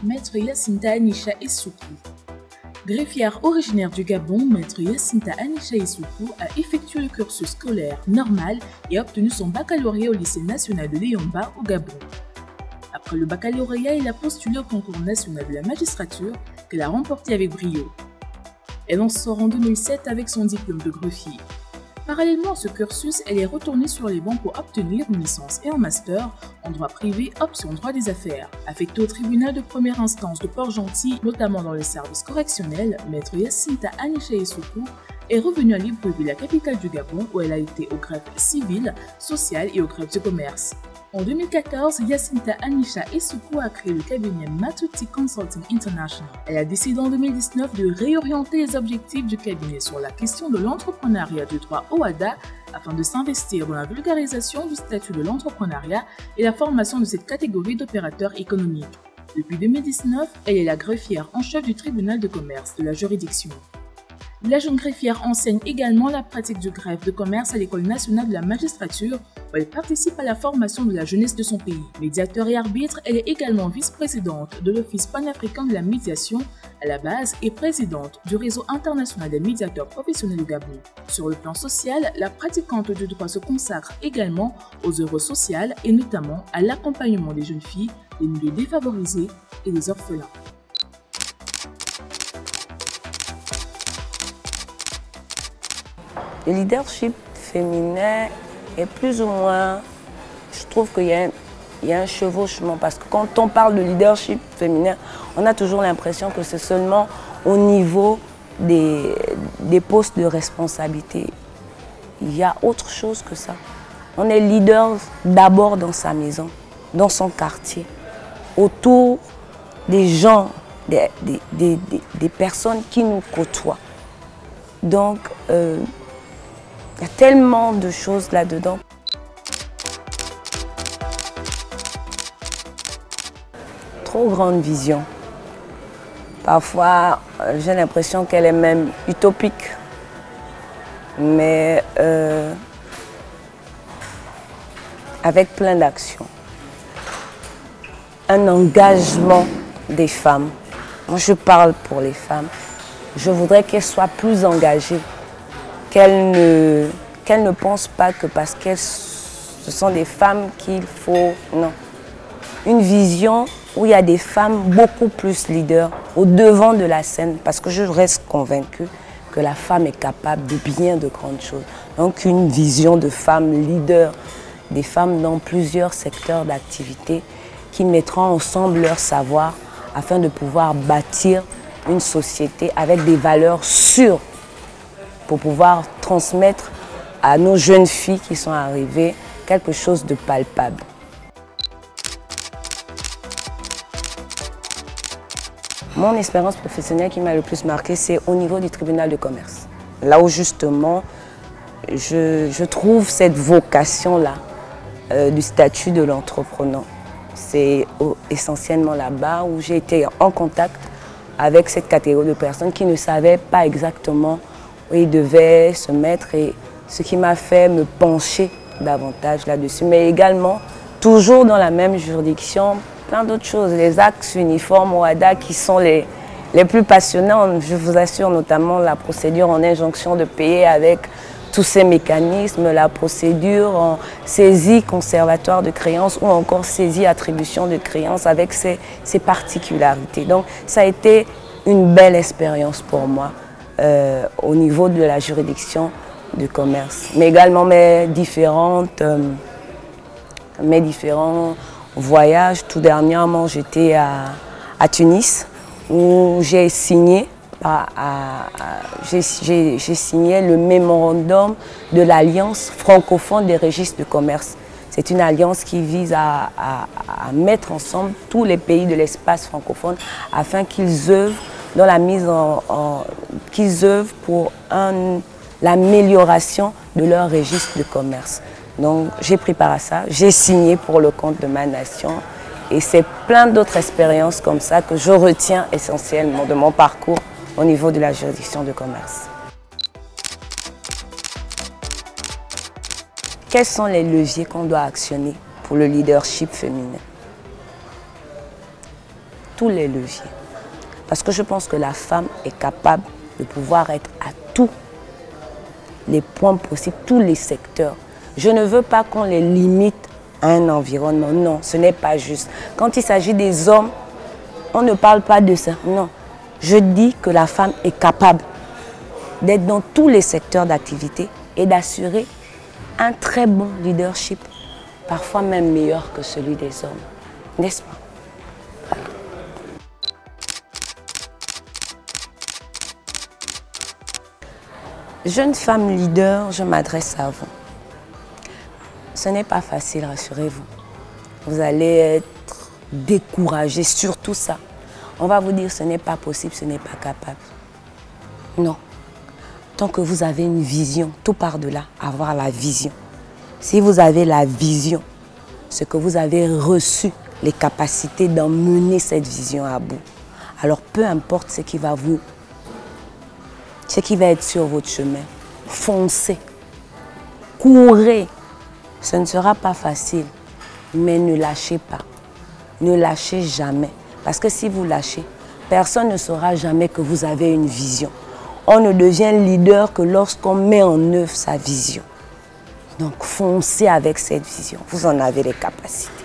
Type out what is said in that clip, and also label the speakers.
Speaker 1: Maître Yacinta Anisha Issoukou. Greffière originaire du Gabon, Maître Yacinta Anisha Issoukou a effectué le cursus scolaire normal et a obtenu son baccalauréat au lycée national de Liyomba au Gabon. Après le baccalauréat, il a postulé au concours national de la magistrature qu'elle a remporté avec brio. Elle en sort en 2007 avec son diplôme de greffier. Parallèlement à ce cursus, elle est retournée sur les bancs pour obtenir une licence et un master en droit privé option droit des affaires. Affectée au tribunal de première instance de Port-Gentil, notamment dans le service correctionnel, Maître Yacinta Anisha Issoukou est revenue à Libreville, la capitale du Gabon, où elle a été aux greffes civiles, sociales et aux greffes de commerce. En 2014, Yacinta Anisha Issoukou a créé le cabinet Matuti Consulting International. Elle a décidé en 2019 de réorienter les objectifs du cabinet sur la question de l'entrepreneuriat du droit OHADA afin de s'investir dans la vulgarisation du statut de l'entrepreneuriat et la formation de cette catégorie d'opérateurs économiques. Depuis 2019, elle est la greffière en chef du tribunal de commerce de la juridiction. La jeune greffière enseigne également la pratique du greffe de commerce à l'École nationale de la magistrature où elle participe à la formation de la jeunesse de son pays. Médiateur et arbitre, elle est également vice-présidente de l'Office panafricain de la médiation à la base et présidente du réseau international des médiateurs professionnels du Gabon. Sur le plan social, la pratiquante du droit se consacre également aux œuvres sociales et notamment à l'accompagnement des jeunes filles, des milieux défavorisés et des orphelins.
Speaker 2: Le leadership féminin est plus ou moins, je trouve qu'il y a un chevauchement parce que quand on parle de leadership féminin, on a toujours l'impression que c'est seulement au niveau des postes de responsabilité. Il y a autre chose que ça. On est leader d'abord dans sa maison, dans son quartier, autour des gens, des personnes qui nous côtoient. Donc, il y a tellement de choses là-dedans. Trop grande vision. Parfois, j'ai l'impression qu'elle est même utopique. Mais avec plein d'actions. Un engagement des femmes. Moi, je parle pour les femmes. Je voudrais qu'elles soient plus engagées. Qu'elles ne pensent pas que parce que ce sont des femmes qu'il faut... Non. Une vision où il y a des femmes beaucoup plus leaders au devant de la scène parce que je reste convaincue que la femme est capable de bien de grandes choses. Donc une vision de femmes leaders, des femmes dans plusieurs secteurs d'activité qui mettront ensemble leur savoir afin de pouvoir bâtir une société avec des valeurs sûres pour pouvoir transmettre à nos jeunes filles qui sont arrivées quelque chose de palpable. Mon expérience professionnelle qui m'a le plus marqué, c'est au niveau du tribunal de commerce. Là où justement, je trouve cette vocation-là du statut de l'entrepreneur. C'est essentiellement là-bas où j'ai été en contact avec cette catégorie de personnes qui ne savaient pas exactement où ils devaient se mettre et ce qui m'a fait me pencher davantage là-dessus. Mais également, toujours dans la même juridiction, plein d'autres choses. Les axes uniformes OHADA qui sont les plus passionnants, je vous assure, notamment la procédure en injonction de payer avec tous ces mécanismes, la procédure en saisie conservatoire de créances ou encore saisie attribution de créances avec ses particularités. Donc ça a été une belle expérience pour moi. Au niveau de la juridiction du commerce, mais également mes différents voyages. Tout dernièrement, j'étais à Tunis où j'ai signé le mémorandum de l'Alliance francophone des registres de commerce. C'est une alliance qui vise à mettre ensemble tous les pays de l'espace francophone afin qu'ils œuvrent dans la mise qu'ils œuvrent pour l'amélioration de leur registre de commerce. Donc j'ai pris part à ça, j'ai signé pour le compte de ma nation et c'est plein d'autres expériences comme ça que je retiens essentiellement de mon parcours au niveau de la juridiction de commerce. Quels sont les leviers qu'on doit actionner pour le leadership féminin? tous les leviers. Parce que je pense que la femme est capable de pouvoir être à tous les points possibles, tous les secteurs. Je ne veux pas qu'on les limite à un environnement. Non, ce n'est pas juste. Quand il s'agit des hommes, on ne parle pas de ça. Non, je dis que la femme est capable d'être dans tous les secteurs d'activité et d'assurer un très bon leadership, parfois même meilleur que celui des hommes. N'est-ce pas? Voilà. Jeune femme leader, je m'adresse à vous. Ce n'est pas facile, rassurez-vous. Vous allez être découragé, surtout ça. On va vous dire ce n'est pas possible, ce n'est pas capable. Non. Tant que vous avez une vision, tout par-delà, avoir la vision. Si vous avez la vision, ce que vous avez reçu, les capacités d'emmener cette vision à bout, alors peu importe ce qui va être sur votre chemin, foncez, courez. Ce ne sera pas facile, mais ne lâchez pas. Ne lâchez jamais. Parce que si vous lâchez, personne ne saura jamais que vous avez une vision. On ne devient leader que lorsqu'on met en œuvre sa vision. Donc foncez avec cette vision. Vous en avez les capacités.